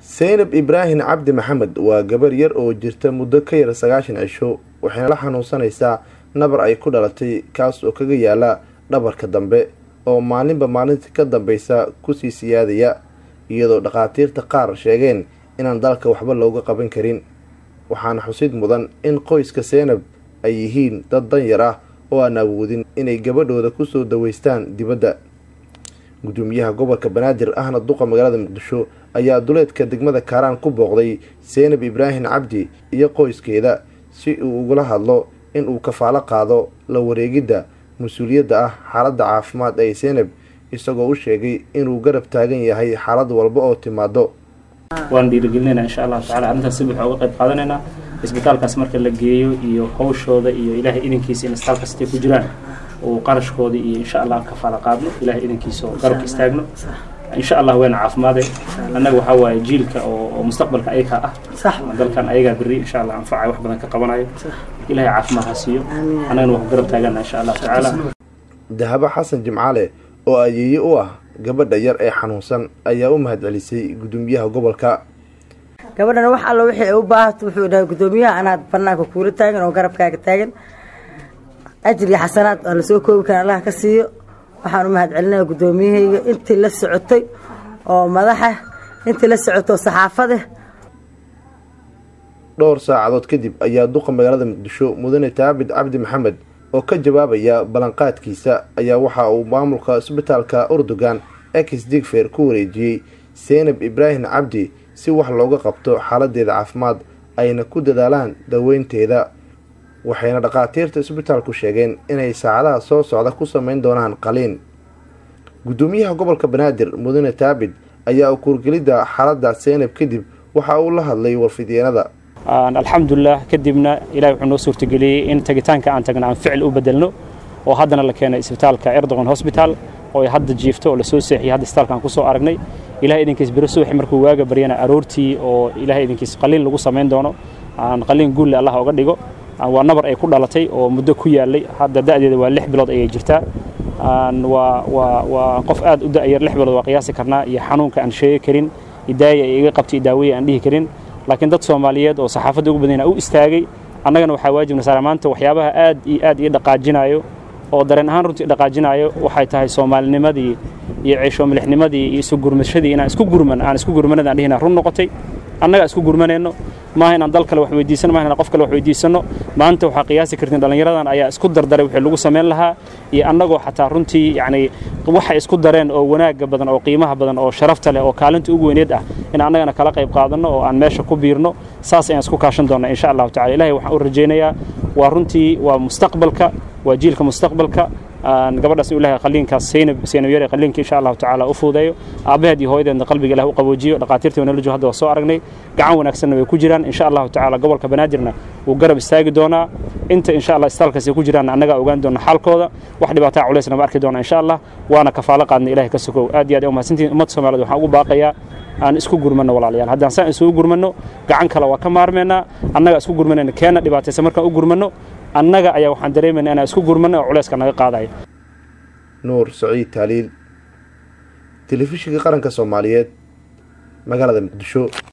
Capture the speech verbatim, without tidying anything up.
Zainab Ibrahim Cabdi Maxamed waa gabar yar oo jirta muddo ka yar sagaashan cisho waxayna la xanuunsanaysaa nabar ay ku dhalatay kaas oo kaga yaala dhabarka dambe oo maalinba maalinta ka dambaysa ku sii siyaadaya iyadoo dhaqaatiirta qaar sheegeen inaan dalka waxba looga qaban karin waxaana xusid mudan in qoyska Zainab ay yihiin dad danyar ah oo aan awoodin inay gabadhooda ku soo daweystaan dibadda. gudoomiyaha gobolka Banaadir ahna duqa magaalada Muqdisho ayaa duleedka degmada Kaaraan ku booqday Zainab Ibrahim Cabdi iyo qoyskeeda si uu uga hadlo in uu kafaalo qaado la wareegida mas'uuliyadda ah xaaladda caafimaad ee Zainab isagoo u sheegay inuu garab taagan yahay xaalad walba oo timaado. waan dhiirigelinayna insha Allah taala arintaas si buuxa uga qayb qaadanayna isbitaalkaas marka la geeyo iyo hawshooda iyo Ilaahay idinkiisa in isbitaalkaas ku jiraan oo qarashkooda iyo insha Allah kafaalo qaadno Ilaahay idinkiisa garab istaagno insha Allah weena caafimaade annaga waxa waaye jiilka oo mustaqbalka ayaga ah sax dalkan ayaga bari insha Allah anfacay wax badan ka qabanayo Ilaahay caafimaad ha siiyo anagana wax garab taagana insha Allah taala. Dahaba Xasan Jimcaale oo ayeeye u ah gabadha yar ee xanuunsan ayaa u mahadcelisay gudoomiyaha gobolka. gabadhana wax alla wixii u baahato wuxuu dhahay gudoomiyaha anaad banaanka kuula taagan oo garabkaaga taagan ajri xasanaad alla soo koobi kan Allah ka siiyo. waxaan u mahadcelinayaa gudoomiyahayga intii la socotay oo madaxa intii la socoto saxaafada. dhowr saacadood kadib ayaa duqa magaalada Muqdisho mudane Taabid Cabdi Maxamed oo ka jawaabaya balanqaadkiisa ayaa waxa uu maamulka isbitaalka Urdugan Ex Digfaar ku wareejiyay Zainab Ibrahim Cabdi si wax looga qabto xaaladeeda caafimaad ayna ku dadaalaan daweynteeda. waxayna dhaqaatiirta isbitaalku sheegeen inay saacadaha soo socda ku sameyn doonaan qaliin. gudoomiyaha gobolka Banaadir mudane Taabid ayaa kurgelida xaaladda Zainab kadib waxa uu la hadlay warfideenada. alxamdulillah kadibna Ilaahay wuxuu noo suurtageliyay in tagitaanka aan tagna aan ficil u bedelno oo haddana la keenay isbitaalka Erdogan Hospital oo ay hadda jiifto oo la soo seexiyay hadda isbitaalkan ku soo aragnay. Ilaahay idinkiis biro subax markuu waaga bariyana aroortii oo Ilaahay idinkiis qaliin lagu sameyn doono aan qaliin guul Allah uga dhigo. waa nabar ay ku dhalatay oo muddo ku yaalay hadda da'deeda waa lix bilood ayay jirtaa. waa waa waa qof aad u da'yar lix bilood waa qiyaasi karnaa iyo xanuunka aan sheegi karin idaaya ay iga qabtay daaweey aan dhihi karin laakiin dad Soomaaliyeed oo saxaafadda ugu badan u istaagay annagana waxa waajibna saaran maanta waxyaabaha aad iyo aad ii dhaqaajinayo oo dareen ahaan runtii dhaqaajinayo waxay tahay Soomaalinimadii iyo ciisho milixnimadii iyo isu gurmashadii inaan isku gurman aan isku gurmanada aan dhihina run noqotay annaga isku gurmanayno ma inaan dal kale wax weydiisano ma inaan qof kale wax weydiisano maanta waxa qiyaasi kartin dhalinyaradan ayaa isku dardaray wixii lagu sameyn lahaa iyo annagoo xataa runtii yaani waxa isku dareen oo wanaaga badan oo qiimaha badan oo sharafta leh oo kaalinta ugu weyneed ah in annagana kala qayb qaadano oo aan meesha ku biirno saas ayaan isku kaashan doonaa insha Allah taala. Ilaahay waxaan u rajaynayaa waa runtii waa mustaqbalka waa jiilka mustaqbalka aan gabadhaas Ilaahay qaliinkaas Zainab Zainab yar qaliinka insha Allah taala u fuudeeyo aabaheedii hooyadeedna qalbiga Ilaahay u qaboojiyo dhaqaatiirta wana la joogo hadda soo aragnay gacan wanaagsan way ku jiraan insha Allah taala. gobolka Banaadirna uu garab istaagi doonaa inta insha Allah isbitaalkaas ku jiraan annaga ogaan doona xaalkooda wax dhibaato culeysna ma arki doona insha Allah waana kafaalo qaadnay Ilaahay ka sugo. aad iyo aad u mahadsantiin ummadda Soomaaliyeed waxaan ugu baaqayaa aan isku gurmano walaalayaal haddaan saan isku gurmano gacan kale waa ka maarmeena annaga isku gurmanayna keena dhibaataysan markaan u gurmano annaga ayaa waxaan dareemeynaa inaan isku gurmano oo culeyska naga qaadayo. Nuur Saciid Taaliil, Telefishinka Qaranka Soomaaliyeed, magaalada Muqdisho.